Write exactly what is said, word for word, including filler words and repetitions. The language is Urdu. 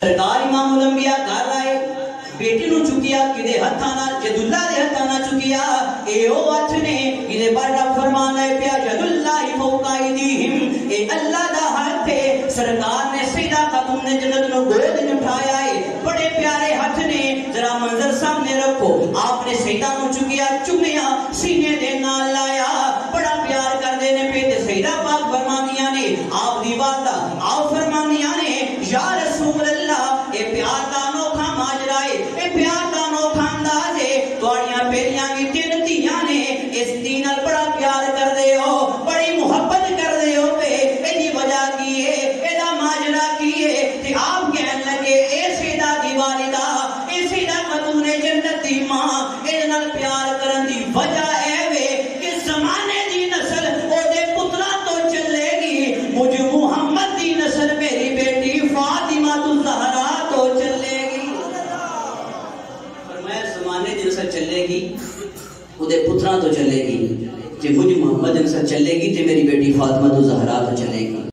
سرکار امام الانبیاء گھر آئے بیٹی نو چکیا کدے ہتھانا جداللہ دے ہتھانا چکیا اے او ہتھ نے کدے پر رب فرمانا ہے پیا جداللہ فوق ایدیہم اے اللہ دا ہاتھ ہے سرکار نے سیدہ خاتون نے جنت نو گود میں اٹھایا ہے بڑے پیارے ہاتھ نے ذرا منظر سامنے رکھو آپ نے سیدہ نو چکیا چمیا سینے دے نال لایا بڑا پیار کر دینے پہ تے سیدہ پاک فرمانیاں نے آپ دی والدہ آپ فرمانیاں نے یا رسول اللہ اے پیار دا انوکھا ماجرا ہے اے پیار دا انوکھا انداز ہے توڑیاں پیریاں کی تین تیاں نے اس دین نال بڑا پیار کر دے ہو بڑی محبت کر دے ہو پہ ایدی وجہ کی ہے ایدہ ماجرا کی ہے تے آپ کہن لگے اے سیدہ دی والدہ اے سیدہ خاتون جنت دی ماں اے نال پیار کرن دی وجہ اے وے کہ زمانے دی نسل او دے پترا تو چلے گی مجھ محمد دی نسل میری بیٹی فاطمہ الزہرا تو چلے گی فرمایا زمانے دی نسل چلے گی او دے پترا تو چلے گی جے مجھ محمد دی نسل چلے گی تے میری بیٹی فاطمہ الزہرا تو چلے گی